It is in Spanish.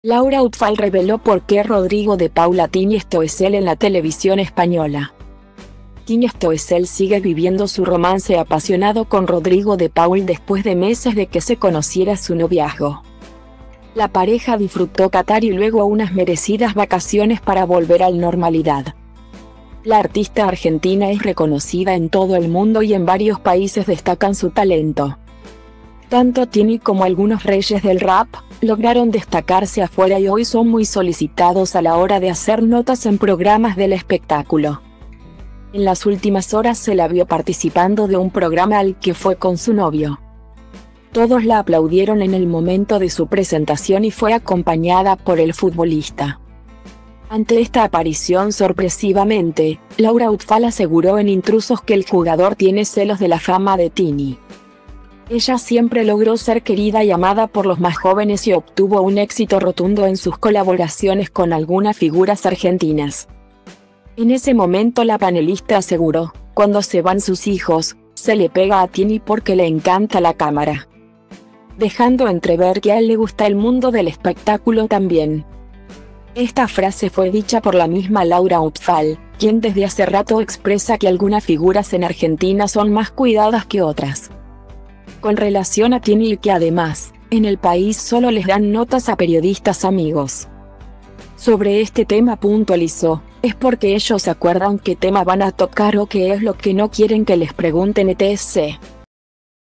Laura Outfall reveló por qué Rodrigo de Paula tiñe Stoessel en la televisión española. Tini Stoessel sigue viviendo su romance apasionado con Rodrigo de Paul después de meses de que se conociera su noviazgo. La pareja disfrutó Qatar y luego unas merecidas vacaciones para volver a la normalidad. La artista argentina es reconocida en todo el mundo y en varios países destacan su talento. Tanto Tini como algunos reyes del rap lograron destacarse afuera y hoy son muy solicitados a la hora de hacer notas en programas del espectáculo. En las últimas horas se la vio participando de un programa al que fue con su novio. Todos la aplaudieron en el momento de su presentación y fue acompañada por el futbolista. Ante esta aparición sorpresivamente, Laura Outfall aseguró en Intrusos que el jugador tiene celos de la fama de Tini. Ella siempre logró ser querida y amada por los más jóvenes y obtuvo un éxito rotundo en sus colaboraciones con algunas figuras argentinas. En ese momento la panelista aseguró, cuando se van sus hijos, se le pega a Tini porque le encanta la cámara. Dejando entrever que a él le gusta el mundo del espectáculo también. Esta frase fue dicha por la misma Laura Outfall, quien desde hace rato expresa que algunas figuras en Argentina son más cuidadas que otras. Con relación a Tini y que además, en el país solo les dan notas a periodistas amigos. Sobre este tema puntualizó, es porque ellos se acuerdan qué tema van a tocar o qué es lo que no quieren que les pregunten etc.